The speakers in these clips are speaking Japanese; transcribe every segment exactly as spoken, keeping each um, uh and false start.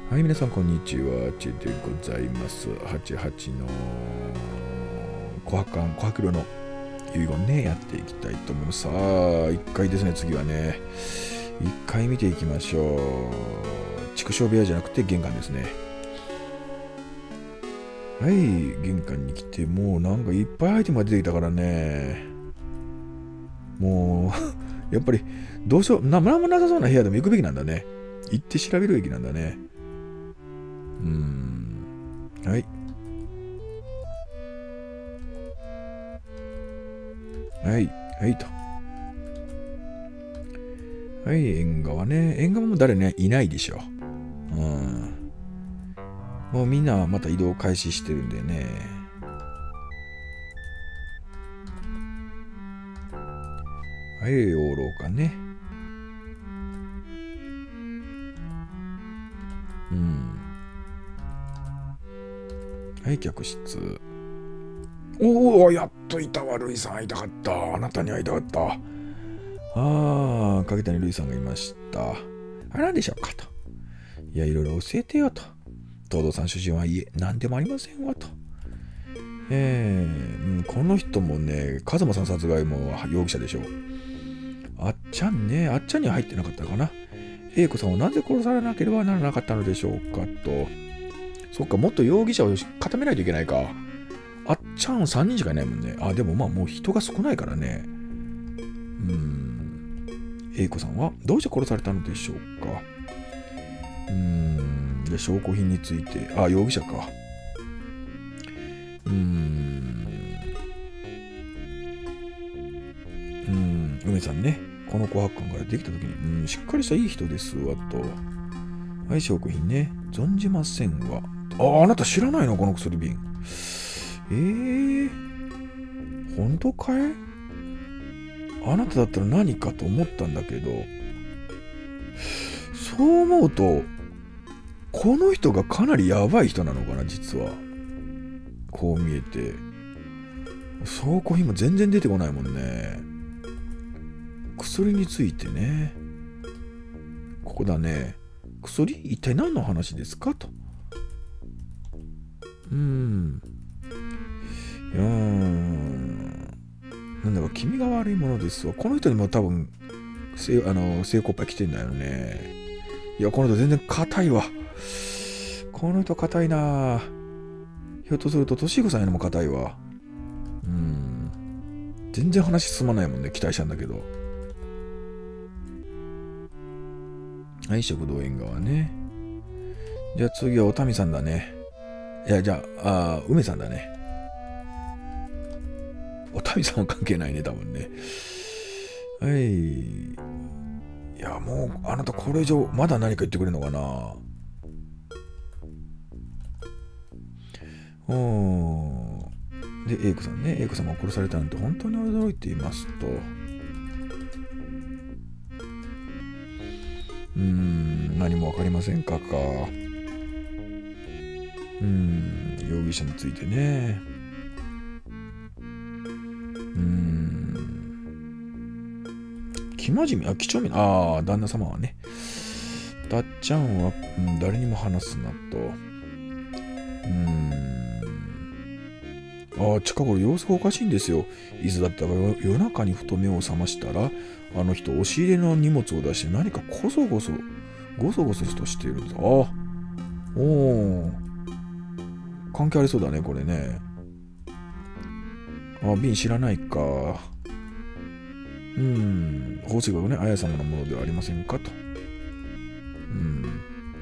はい、皆さんこんにちは。ちでございます。はちじゅうはちの琥珀館、琥珀色の遺言ね、やっていきたいと思います。さあ、いっかいですね、次はね。いっかい見ていきましょう。畜生部屋じゃなくて玄関ですね。はい、玄関に来て、もうなんかいっぱいアイテムが出てきたからね。もう、やっぱり、どうしよう、なんもなさそうな部屋でも行くべきなんだね。行って調べるべきなんだね。うーん。はい。はい。はいと。はい、縁側ね。縁側も誰ね、いないでしょ。うん。もうみんなまた移動開始してるんでね。はい、養老館ね。うん。はい、客室。おお、やっといたわ、ルイさん会いたかった。あなたに会いたかった。ああ、影谷ルイさんがいました。あれなんでしょうかと。いや、いろいろ教えてよと。東堂さん主人はいえ、何でもありませんわと。えー、うん、この人もね、風間さん殺害も容疑者でしょう。あっちゃんね、あっちゃんには入ってなかったかな。英子さんをなぜ殺されなければならなかったのでしょうかと。そっか、もっと容疑者を固めないといけないか。あっちゃんさんにんしかいないもんね。あ、でもまあもう人が少ないからね。うーん。英子さんはどうして殺されたのでしょうか。うーん。で、証拠品について。あ、容疑者か。うーん。うーん。梅さんね。この琥珀館からできた時に、うん、しっかりしたいい人ですわと。はい、証拠品ね。存じませんわ。あ、あなた知らないのこの薬瓶。えー、本当かい？あなただったら何かと思ったんだけど、そう思うと、この人がかなりやばい人なのかな、実は。こう見えて。証拠品も全然出てこないもんね。薬についてね。ここだね。薬一体何の話ですかと。うーん。うーん。なんだか気味が悪いものですわ。この人にも多分、せあの、聖子っぱい来てんだよね。いや、この人全然硬いわ。この人硬いな。ひょっとすると、としぐさんよりも硬いわ。うん。全然話進まないもんね。期待したんだけど。はい、食道縁側ね。じゃあ次はおたみさんだね。いや、じゃあ、あ梅さんだね。おたみさんは関係ないね、多分ね。はい。いや、もう、あなたこれ以上、まだ何か言ってくれるのかな。うーん。で、英子さんね。英子さんが殺されたなんて本当に驚いていますと。うーん、何もわかりませんかか。うーん、容疑者についてね。うーん。生真面目、あ、几帳面、ああ、旦那様はね。たっちゃんは、うん、誰にも話すなと。うーん。ああ、近頃様子がおかしいんですよ。いつだったか夜中にふと目を覚ましたら、あの人、押し入れの荷物を出して何かこそこそ、ごそごそとしているんです。ああ、おお、関係ありそうだね、これね。ああ、瓶知らないか。うん、宝石箱ね、綾様のものではありませんかと。うん。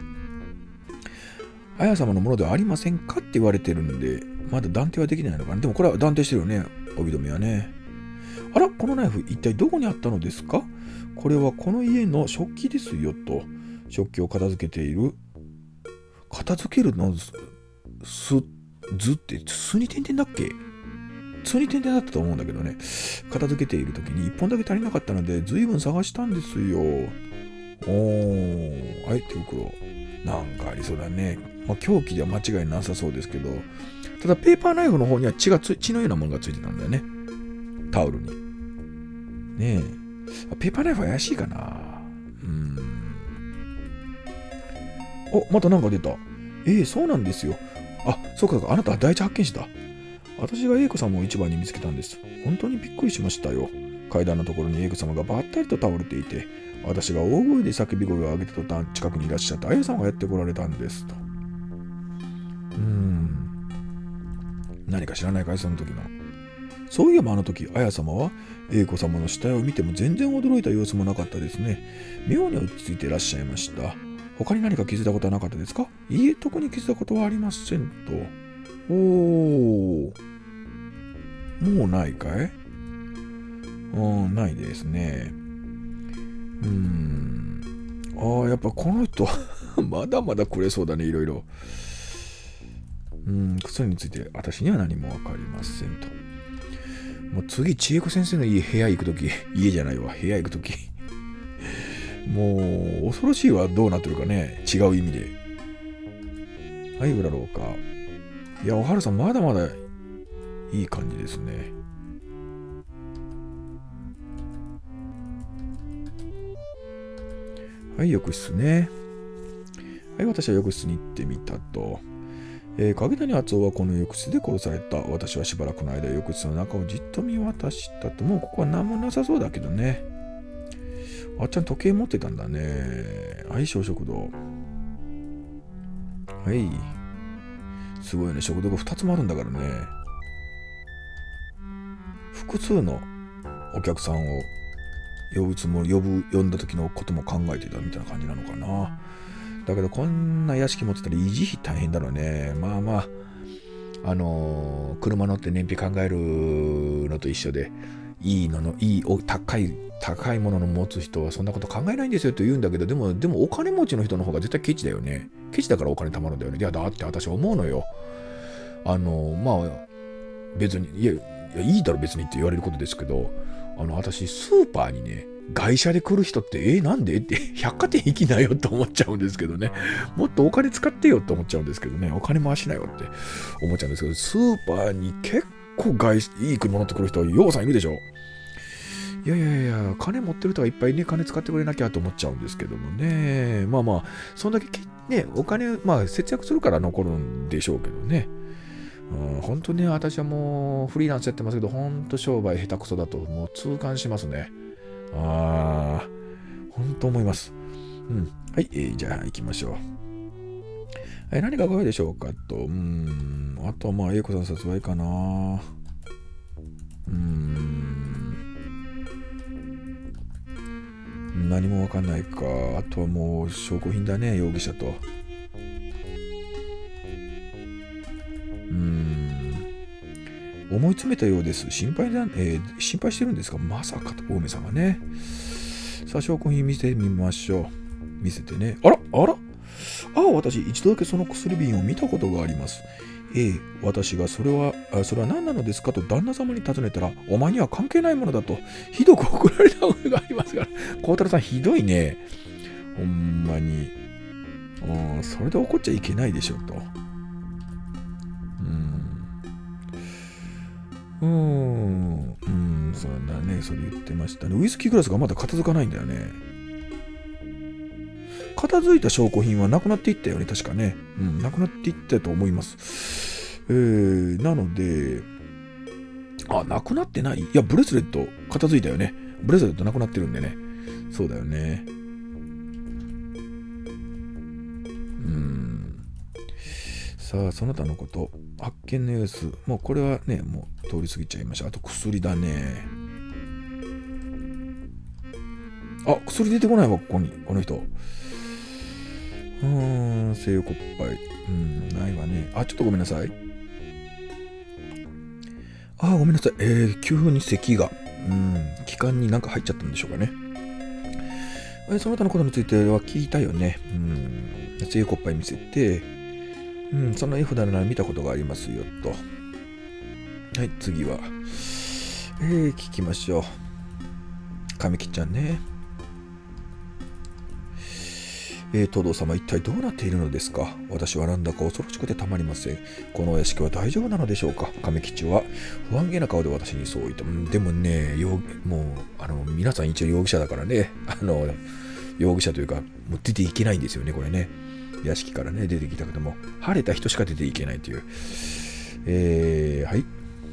綾様のものではありませんかって言われてるんで、まだ断定はできないのかな。でもこれは断定してるよね、帯留めはね。あら、このナイフ一体どこにあったのですか？これはこの家の食器ですよと。食器を片付けている。片付けるのす、ずって、すに点々だっけ？つに点々だったと思うんだけどね。片付けている時にいっぽんだけ足りなかったので、ずいぶん探したんですよ。おー、はい、手袋。なんかありそうだね。まあ、凶器では間違いなさそうですけど、ただペーパーナイフの方には血がつ、血のようなものがついてたんだよね。タオルに。ねえ。ペーパーナイフは怪しいかな。うーん。 お、またなんか出た。ええ、そうなんですよ。あ、そうかそうか、あなたは第一発見者だ。私が英子様を一番に見つけたんです。本当にびっくりしましたよ。階段のところに英子様がばったりと倒れていて、私が大声で叫び声を上げてとた近くにいらっしゃった綾様がやってこられたんですと。うーん。何か知らないかい、その時の。そういえばあの時、綾様は英子様の死体を見ても全然驚いた様子もなかったですね。妙に落ち着いていらっしゃいました。他に何か気づいたことはなかったですか？いいえ、特に気づいたことはありませんと。おー。もうないかい？うん、ないですね。うーん。ああ、やっぱこの人、まだまだくれそうだね、いろいろ。うん、薬について私には何もわかりませんと。もう次、千恵子先生の家、部屋行くとき、家じゃないわ、部屋行くとき。もう、恐ろしいわ、どうなってるかね、違う意味で。はい、裏廊下。いや、おはるさん、まだまだいい感じですね。はい、浴室ね。はい、私は浴室に行ってみたと。えー、影谷敦夫はこの浴室で殺された。私はしばらくの間浴室の中をじっと見渡したと。もうここは何もなさそうだけどね。あっちゃん時計持ってたんだね。はい、小食堂。はい。すごいね。食堂がふたつもあるんだからね。複数のお客さんを呼ぶつもり、呼ぶ、呼んだ時のことも考えていたみたいな感じなのかな。だけどこんな屋敷持ってたら維持費大変だろうね。まあまあ、あのー、車乗って燃費考えるのと一緒で、いいのの、いい、高い、高いものの持つ人はそんなこと考えないんですよと言うんだけど、でも、でもお金持ちの人の方が絶対ケチだよね。ケチだからお金貯まるんだよね。いや、だって私は思うのよ。あのー、まあ、別に、いや、いや、いいだろ別にって言われることですけど、あの、私、スーパーにね、外車で来る人って、えー、なんでって百貨店行きなよと思っちゃうんですけどね。もっとお金使ってよって思っちゃうんですけどね。お金回しなよって思っちゃうんですけど、スーパーに結構外いい車乗ってくる人はようさんいるでしょ。いやいやいや、金持ってる人はいっぱいね、金使ってくれなきゃと思っちゃうんですけどもね。まあまあ、そんだけね、お金、まあ節約するから残るんでしょうけどね。うん、本当ね、私はもうフリーランスやってますけど、本当商売下手くそだともう痛感しますね。ああ、本当思います。うん。はい、えー、じゃあ行きましょう。えー、何が怖いでしょうかと。うーん。あとはまあ、英子さん殺害かな。うーん。何もわかんないか。あとはもう証拠品だね、容疑者と。うーん。思い詰めたようです。心配だ、えー、心配してるんですか？まさかと、大梅さんがね。さあ、証拠品見せてみましょう。見せてね。あらあらああ、私、一度だけその薬瓶を見たことがあります。ええ、私がそれは、あそれは何なのですかと旦那様に尋ねたら、お前には関係ないものだと、ひどく怒られた覚えがありますから。孝太郎さん、ひどいね。ほんまに。うん、それで怒っちゃいけないでしょ、と。うん。うん、うん、そうだね、それ言ってましたね。ウイスキーグラスがまだ片付かないんだよね。片付いた証拠品はなくなっていったよね、確かね。うん、なくなっていったと思います。えー、なので、あ、なくなってない？いや、ブレスレット片付いたよね。ブレスレットなくなってるんでね。そうだよね。うん。さあ、その他のこと。発見の様子。もうこれはね、もう通り過ぎちゃいました。あと薬だね。あ、薬出てこないわ、ここに。この人。うーん、西洋骨杯。うん、ないわね。あ、ちょっとごめんなさい。あ、ごめんなさい。えー、急に咳が。うん、気管になんか入っちゃったんでしょうかね。えー、その他のことについては聞いたよね。うん、西洋骨杯見せて、うん、その絵札なら見たことがありますよ、と。はい、次は。えー、聞きましょう。神木ちゃんね。えー、東堂様、一体どうなっているのですか？私はなんだか恐ろしくてたまりません。このお屋敷は大丈夫なのでしょうか？亀吉は不安げな顔で私にそう言った。でもね、もう、あの、皆さん一応容疑者だからね、あの、容疑者というか、もう出ていけないんですよね、これね。 屋敷からね、出てきたけども、晴れた人しか出ていけないという。えー、はい。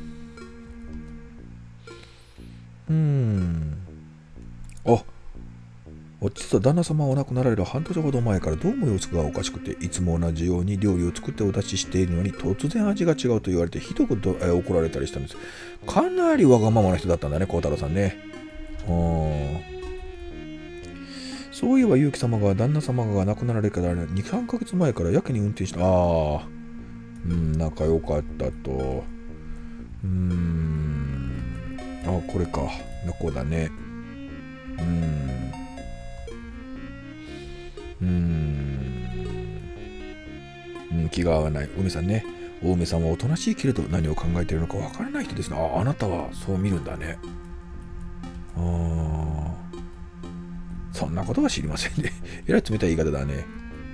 うーん。あ、実は旦那様はお亡くなられる半年ほど前からどうも様子がおかしくて、いつも同じように料理を作ってお出ししているのに突然味が違うと言われてひどくど、えー、怒られたりしたんです。かなりわがままな人だったんだね、孝太郎さんね。そういえば結城様が旦那様が亡くなられからに、さんかげつまえからやけに運転した。ああ、うん、仲良かったと。うーん、あ、これか。猫だね。うーん。うーん、うん、気が合わない。梅さんね。大梅さんはおとなしいけれど何を考えているのかわからない人ですね。あ、あなたはそう見るんだね。ああ、そんなことは知りませんね。えらい冷たい言い方だね。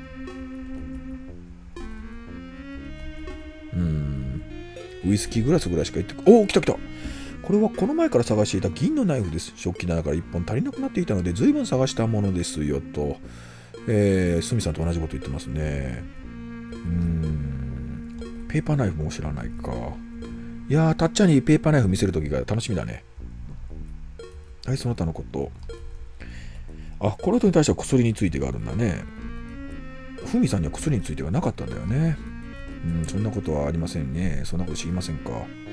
うーん。ウイスキーグラスぐらいしか言って、おお、来た来た。これはこの前から探していた銀のナイフです。食器棚からいっぽん足りなくなっていたので、ずいぶん探したものですよと。えー、スミさんと同じこと言ってますね。うーん。ペーパーナイフも知らないか。いやー、たっちゃんにペーパーナイフ見せるときが楽しみだね。はい、その他のこと。あ、この人に対しては薬についてがあるんだね。ふみさんには薬についてはなかったんだよね。うん、そんなことはありませんね。そんなこと知りませんか。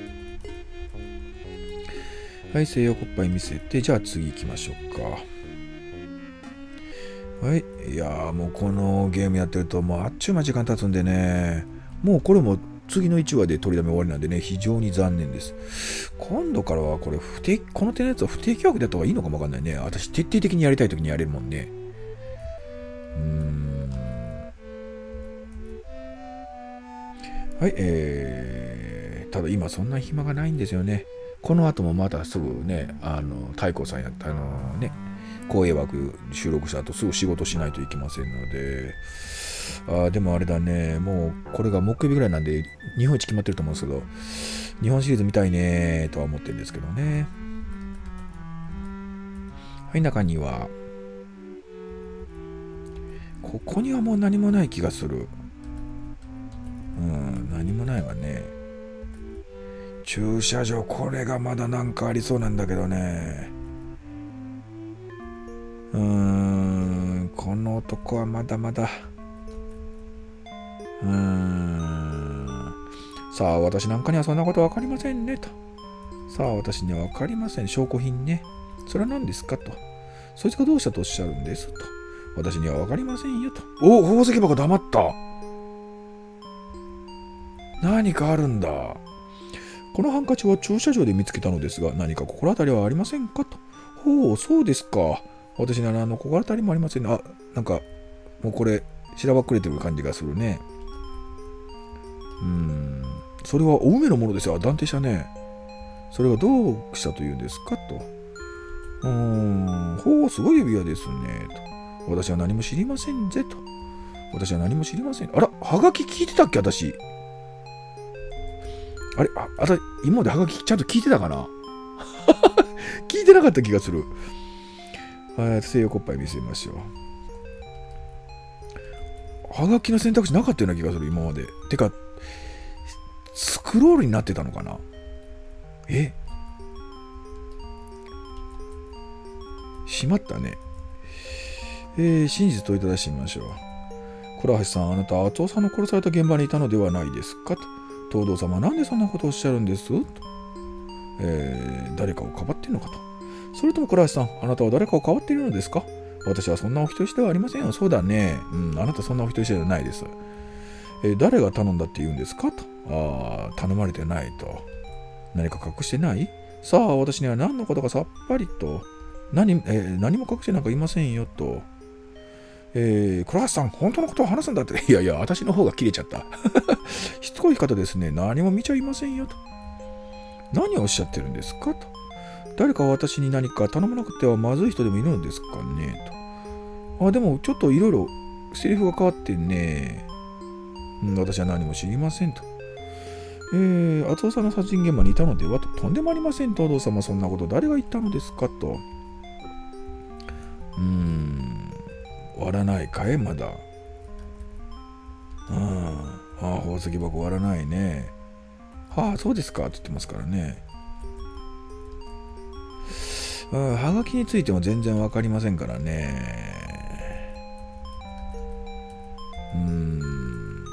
はい、西洋コッパイ見せて、じゃあ次行きましょうか。はい。いやー、もうこのゲームやってると、もうあっちゅう間時間経つんでね、もうこれも次のいちわで取りだめ終わりなんでね、非常に残念です。今度からはこれ不定、この手のやつは不定期枠だった方がいいのかもわかんないね。私、徹底的にやりたいときにやれるもんね。うーん。はい、えー、ただ今そんな暇がないんですよね。この後もまたすぐね、あの、太閤さんやった、あのね、公営枠収録した後すぐ仕事しないといけませんので、あでもあれだね、もうこれが木曜日ぐらいなんで日本一決まってると思うんですけど、日本シリーズ見たいねとは思ってるんですけどね。はい、中にはここにはもう何もない気がする。うん、何もないわね。駐車場、これがまだなんかありそうなんだけどね。うーん、この男はまだまだ。うーん。さあ、私なんかにはそんなことわかりませんねと。さあ、私にはわかりません。証拠品ね。それは何ですかと。そいつがどうしたとおっしゃるんですと。私にはわかりませんよと。おお、宝石箱黙った。何かあるんだ。このハンカチは駐車場で見つけたのですが、何か心当たりはありませんかと。ほう、そうですか。私ならあの心当たりもありませんね。あ、なんか、もうこれ、しらばっくれてる感じがするね。うーん、それはお梅のものですよ。断定したね。それがどうしたというんですかと。うーん、ほう、すごい指輪ですね。と。私は何も知りませんぜ。と。私は何も知りません。あら、はがき聞いてたっけ私。あれあ、あた、今まではがきちゃんと聞いてたかな聞いてなかった気がする。はい、西洋コッパイ見せましょう。はがきの選択肢なかったような気がする、今まで。てか、スクロールになってたのかな。えしまったね。えー、真実問いただしてみましょう。倉橋さん、あなた、厚尾さんの殺された現場にいたのではないですかと。東堂様、なんでそんなことをおっしゃるんですと。えー、誰かをかばっているのかと。それとも倉橋さん、あなたは誰かをかばっているのですか。私はそんなお人よしではありませんよ。そうだね。うん、あなたそんなお人よしではないです。えー、誰が頼んだって言うんですかと。ああ、頼まれてないと。何か隠してない。さあ、私には何のことかさっぱりと。何、えー、何も隠してなんかいませんよと。えー、倉橋さん、本当のことを話すんだって。いやいや、私の方が切れちゃった。しつこい方ですね。何も見ちゃいませんよと。何をおっしゃってるんですかと。誰か私に何か頼まなくてはまずい人でもいるのですかねと。あ、でもちょっといろいろセリフが変わってね。うん、私は何も知りませんと。えー、厚尾さんの殺人現場にいたのではと。とんでもありませんと。お父様、そんなこと誰が言ったのですかと。うーん、終わらないかいまだ。 宝石箱割らないね。はあ、そうですかって言ってますからね。うん、はがきについても全然わかりませんからね。うーん。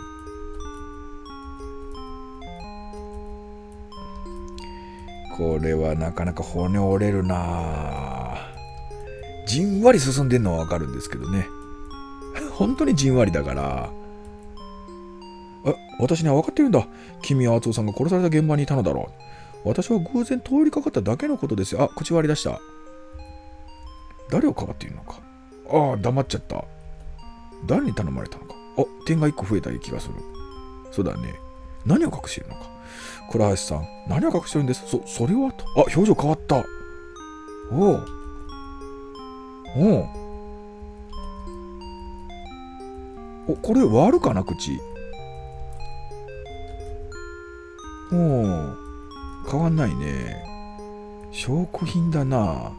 これはなかなか骨折れるな。じんわり進んでんのはわかるんですけどね。本当にじんわりだから。え、私には分かってるんだ。君は厚尾さんが殺された現場にいたのだろう。私は偶然通りかかっただけのことですよ。あ、口割り出した。誰をかばっているのか。ああ、黙っちゃった。誰に頼まれたのか。あ、点がいっこ増えた気がする。そうだね。何を隠しているのか。倉橋さん、何を隠してるんです。そ、それはと。あ、表情変わった。おう。おう。お、これ割るかな、口。おう。変わんないね。証拠品だな。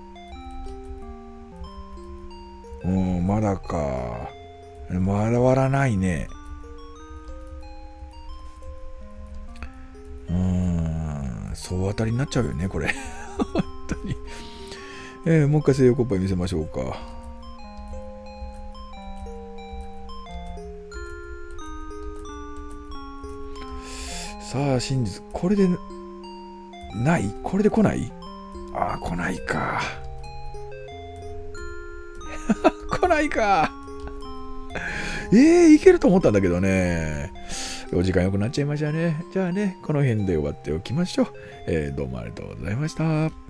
うん、まだか。まだ割らないね。うーん、総当たりになっちゃうよね、これ。本当に。えー、もう一回西洋コッパイ見せましょうか。さあ、真実。これで、ないこれで来ない。ああ、来ないか。来ないか。ええー、いけると思ったんだけどね。お時間良くなっちゃいましたね。じゃあね、この辺で終わっておきましょう。えー、どうもありがとうございました。